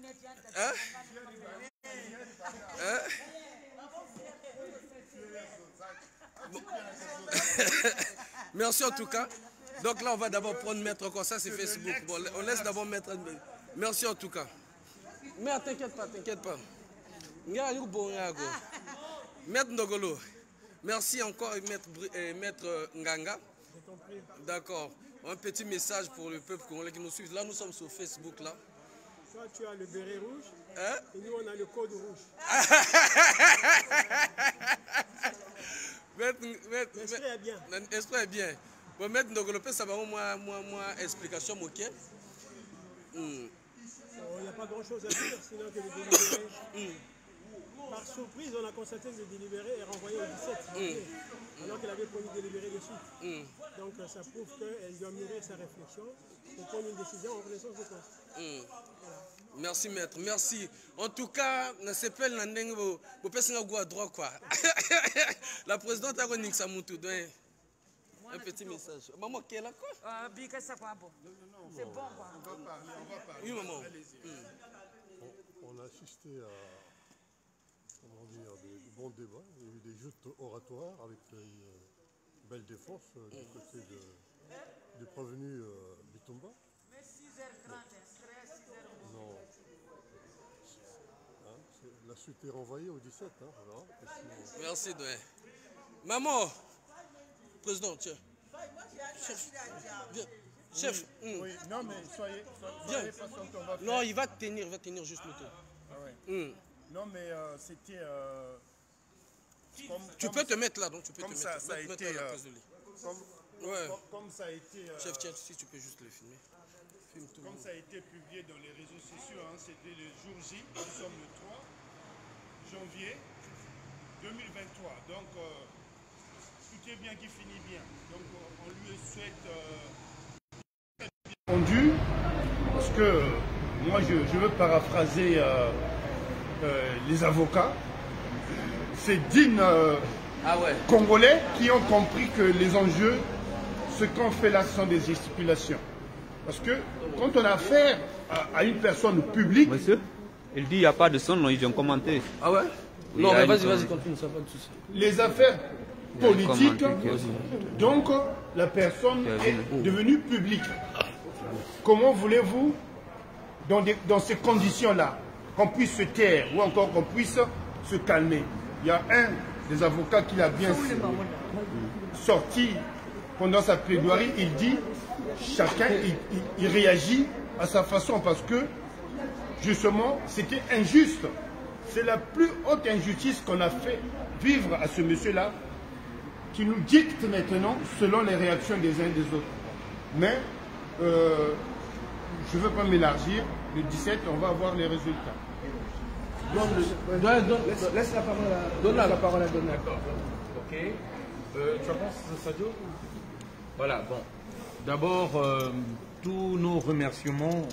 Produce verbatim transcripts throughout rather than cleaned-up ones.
Hein? Hein? Bon. Merci en tout cas. Donc là, on va d'abord prendre Maître comme ça, c'est Facebook. Bon, on laisse d'abord Maître. Merci en tout cas. Mais t'inquiète pas, t'inquiète pas. Maître Ndogolo, merci encore, Maître, euh, Maître Nganga. D'accord. Un petit message pour le peuple congolais qui nous suit. Là, nous sommes sur Facebook. Là. Toi, tu as le béret rouge. Hein? Et nous, on a le code rouge. L'esprit est bien. L'esprit est bien. Bon, Maître Ndogolo, ça va moi, moi, moi, explication, ok? Il n'y a pas grand-chose à dire, sinon que le délibéré. Mm. Par surprise, on a constaté que le délibéré est renvoyé au dix-sept janvier, mm. alors qu'il avait promis de délibérer dessus. Mm. Donc ça prouve qu'elle doit mûrir sa réflexion et prendre une décision en connaissance de cause. Mm. Voilà. Merci maître, merci. En tout cas, on s'appelle Nandengo, vous pouvez à droit quoi. La présidente a remis ça moutou. Un petit message. Maman, qui est là quoi? Ah, bien ça quoi bon. C'est bon quoi. On va parler, on va parler. Oui maman. Mm. On, on a assisté à comment dire, des bons débats. Il y a eu des jeux oratoires avec une belle défense euh, du côté de, du prévenu euh, Bitumba. Mais six heures trente, six heures. Non. Hein, la suite est renvoyée au dix-sept. Hein, voilà. Sinon... Merci Doué. Maman, président, tiens. Chef, viens. Chef. Oui, mm. oui. Non mais soyez, soyez patients, on va faire. Non, il va tenir, il va tenir juste le tour. Ah ouais. Mm. Non mais euh, c'était... Euh, comme, tu comme peux te mettre là, donc tu peux comme te ça, mettre, ça a mettre, été, mettre à la euh, place de lit. Comme, ouais. comme, comme ça a été... Euh, Chef, tiens, si tu peux juste le filmer. Filme tout. Comme ça a été publié dans les réseaux sociaux, hein, c'était le jour J, nous sommes le trois janvier deux mille vingt-trois. Donc, euh, tout est bien qui finit bien. Donc, on lui souhaite... Euh, répondu, parce que moi, je, je veux paraphraser euh, euh, les avocats. C'est dignes euh, ah ouais. Congolais qui ont compris que les enjeux, ce qu'on fait là, ce sont des gesticulations. Parce que quand on a affaire à, à une personne publique... Monsieur, il dit il n'y a pas de son, non, ils ont commenté. Ah ouais? Oui, non, mais vas-y, son... vas-y, continue, ça va de souci. Les affaires politiques, donc la personne est devenue publique. Comment voulez-vous, dans, des, dans ces conditions-là, qu'on puisse se taire ou encore qu'on puisse se calmer? Il y a un des avocats qui l'a bien sorti pendant sa plaidoirie, il dit chacun il, il, il réagit à sa façon parce que justement c'était injuste. C'est la plus haute injustice qu'on a fait vivre à ce monsieur-là qui nous dicte maintenant selon les réactions des uns et des autres. Mais euh, je ne veux pas m'élargir. Le dix-sept, on va avoir les résultats. Donc, le, donne, donne, laisse, laisse la parole à donne la, la parole à Donald. D'accord. Ok. Euh, tu penses, Sadio? Voilà, bon. D'abord, euh, tous nos remerciements,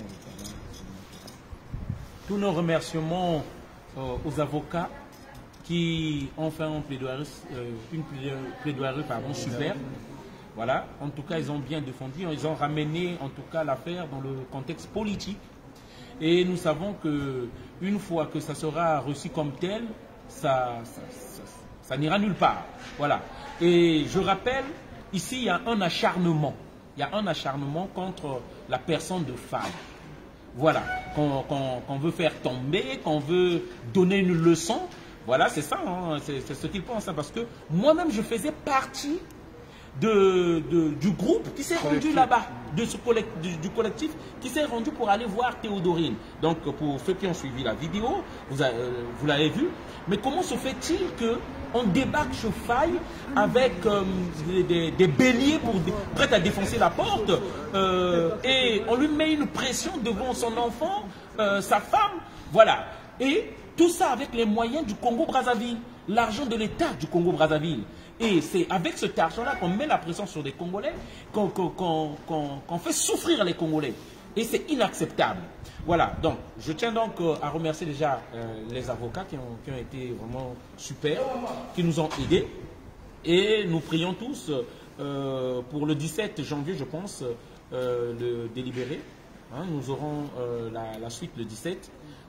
tous nos remerciements euh, aux avocats qui ont fait une plaidoirie, euh, une plaidoirie pardon, super. Voilà. En tout cas, ils ont bien défendu. Ils ont ramené, en tout cas, l'affaire dans le contexte politique. Et nous savons que une fois que ça sera reçu comme tel, ça, ça, ça, ça n'ira nulle part. Voilà. Et je rappelle, ici, il y a un acharnement. Il y a un acharnement contre la personne de femme. Voilà. Qu'on qu'on, qu'on veut faire tomber, qu'on veut donner une leçon. Voilà, c'est ça. Hein, c'est ce qu'ils pensent. Hein, parce que moi-même, je faisais partie De, de, du groupe qui s'est rendu là-bas, de ce collect, du, du collectif qui s'est rendu pour aller voir Théodorine. Donc pour ceux qui ont suivi la vidéo, vous, euh, vous l'avez vu. Mais comment se fait-il qu'on débarque chez Faye avec euh, des, des béliers pour, prêts à défoncer la porte euh, et on lui met une pression devant son enfant, euh, sa femme, voilà. Et tout ça avec les moyens du Congo-Brazzaville, l'argent de l'État du Congo-Brazzaville. Et c'est avec cet argent-là qu'on met la pression sur les Congolais, qu'on qu'on, qu'on, qu'on, qu'on fait souffrir les Congolais. Et c'est inacceptable. Voilà, donc je tiens donc à remercier déjà euh, les avocats qui ont, qui ont été vraiment super, qui nous ont aidés. Et nous prions tous euh, pour le dix-sept janvier, je pense, euh, le délibéré. Hein, nous aurons euh, la, la suite le dix-sept.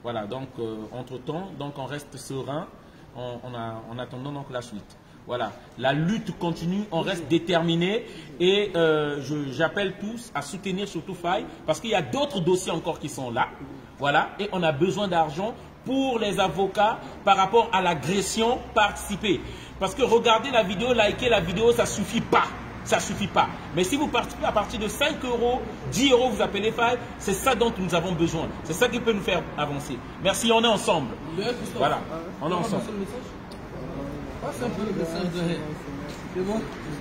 Voilà, donc euh, entre-temps, donc on reste serein en, en, a, en attendant donc la suite. Voilà, la lutte continue, on reste déterminé et euh, j'appelle tous à soutenir surtout Faye parce qu'il y a d'autres dossiers encore qui sont là. Voilà, et on a besoin d'argent pour les avocats par rapport à l'agression participée. Parce que regarder la vidéo, liker la vidéo, ça ne suffit pas. Ça ne suffit pas. Mais si vous participez à partir de cinq euros, dix euros, vous appelez Faye, c'est ça dont nous avons besoin. C'est ça qui peut nous faire avancer. Merci, on est ensemble. Voilà, on est ensemble. C'est un peu le message de... C'est bon?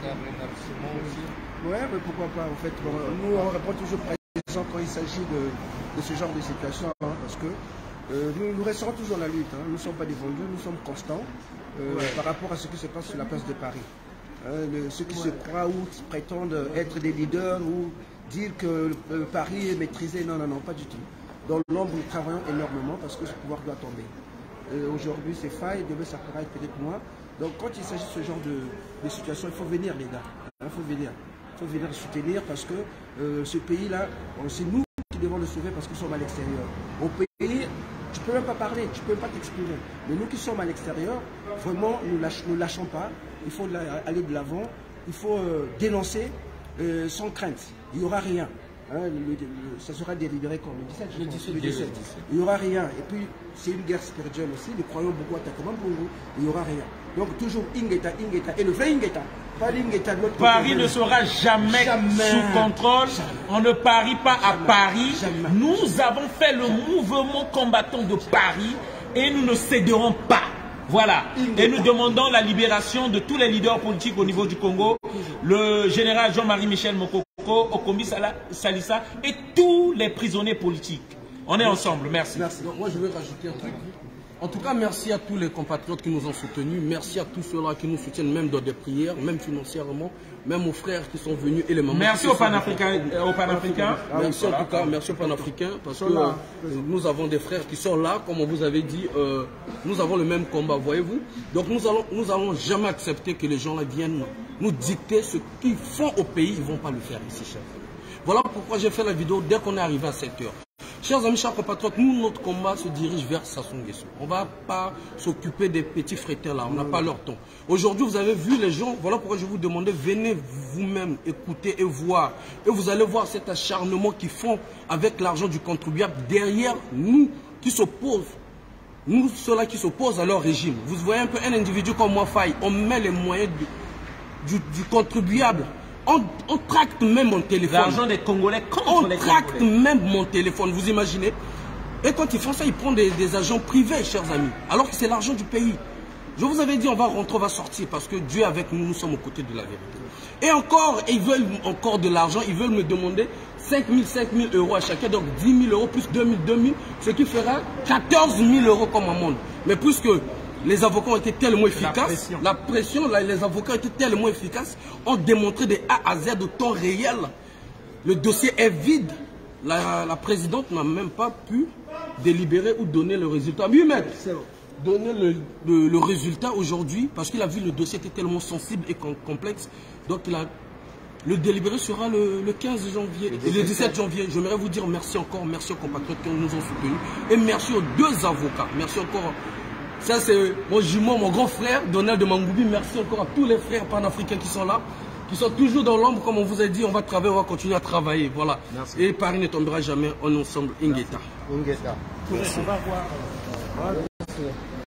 Ouais, mais pourquoi pas, en fait. Bon, nous, on répond toujours présent quand il s'agit de, de ce genre de situation, hein, parce que euh, nous, nous resterons toujours la lutte. Hein. Nous ne sommes pas des vendus, nous sommes constants euh, ouais. par rapport à ce qui se passe sur la place de Paris. Hein, le, ceux qui ouais. se croient ou prétendent être des leaders ou dire que euh, Paris est maîtrisé, non, non, non, pas du tout. Dans l'ombre, nous travaillons énormément parce que ce pouvoir doit tomber. Euh, Aujourd'hui, c'est Faye, demain, ça pourra être peut-être moi. Donc quand il s'agit de ce genre de, de situation, il faut venir les gars, il faut venir, il faut venir soutenir parce que euh, ce pays-là, c'est nous qui devons le sauver parce que nous sommes à l'extérieur. Au pays, tu ne peux même pas parler, tu ne peux même pas t'exprimer. Mais nous qui sommes à l'extérieur, vraiment, nous ne lâch, lâchons pas, il faut aller de l'avant, il faut euh, dénoncer euh, sans crainte, il n'y aura rien. Hein, le, le, ça sera délibéré quand le dix-sept, je pense, le dix-sept. Il n'y aura rien. Et puis, c'est une guerre spirituelle aussi. Nous croyons beaucoup à Takoman Bongo. Il n'y aura rien. Donc, toujours Ingeta, Ingeta. Et le vrai Ingeta. Pas l'Ingeta de l'autre côté. Paris ne sera jamais, jamais sous contrôle. Jamais. On ne parie pas jamais. à Paris. Jamais. Nous avons fait le mouvement combattant de Paris et nous ne céderons pas. Voilà. Et nous demandons la libération de tous les leaders politiques au niveau du Congo. Le général Jean-Marie Michel Mokoko, Okombi Salissa et tous les prisonniers politiques. On est ensemble. Merci. Merci. Donc moi je vais rajouter un truc. En tout cas, merci à tous les compatriotes qui nous ont soutenus. Merci à tous ceux-là qui nous soutiennent, même dans des prières, même financièrement, même aux frères qui sont venus et les mamans. Merci aux Panafricains. Aux Panafricains. Merci en tout cas, merci aux Panafricains, parce que euh, nous avons des frères qui sont là, comme on vous avait dit, euh, nous avons le même combat, voyez-vous. Donc nous allons, nous allons jamais accepter que les gens là viennent nous dicter ce qu'ils font au pays. Ils ne vont pas le faire ici, chers amis. Voilà pourquoi j'ai fait la vidéo dès qu'on est arrivé à sept heures. Chers amis, chers compatriotes, nous, notre combat se dirige vers Sassou Nguesso. On ne va pas s'occuper des petits frétins là, on n'a pas leur temps. Aujourd'hui, vous avez vu les gens, voilà pourquoi je vous demandais, venez vous-même écouter et voir. Et vous allez voir cet acharnement qu'ils font avec l'argent du contribuable derrière nous qui s'opposent. Nous, ceux-là qui s'opposent à leur régime. Vous voyez un peu un individu comme moi, Faye, on met les moyens du, du, du contribuable. On, on tracte même mon téléphone. L'argent des Congolais contre on les tracte Congolais. même mon téléphone, vous imaginez? Et quand ils font ça, ils prennent des, des agents privés, chers amis. Alors que c'est l'argent du pays. Je vous avais dit, on va rentrer, on va sortir, parce que Dieu avec nous, nous sommes aux côtés de la vérité. Et encore, ils veulent encore de l'argent, ils veulent me demander cinq mille, cinq mille euros à chacun, donc dix mille euros plus deux mille, deux mille, ce qui fera quatorze mille euros comme amende. Mais puisque les avocats ont été tellement efficaces, la pression, la pression là, les avocats ont été tellement efficaces, ont démontré des A à Z de temps réel. Le dossier est vide. La, la présidente n'a même pas pu délibérer ou donner le résultat. Lui-même, donner le, le, le résultat aujourd'hui, parce qu'il a vu le dossier était tellement sensible et complexe. Donc la, le délibéré sera le, le quinze janvier et le dix-sept janvier. J'aimerais vous dire merci encore, merci aux compatriotes qui nous ont soutenus. Et merci aux deux avocats. Merci encore. Ça, c'est mon jumeau, mon grand frère, Donald de Mangoubi. Merci encore à tous les frères panafricains qui sont là, qui sont toujours dans l'ombre. Comme on vous a dit, on va travailler, on va continuer à travailler. Voilà. Merci. Et Paris ne tombera jamais. On est ensemble. Ingeta. Ingeta. On va voir.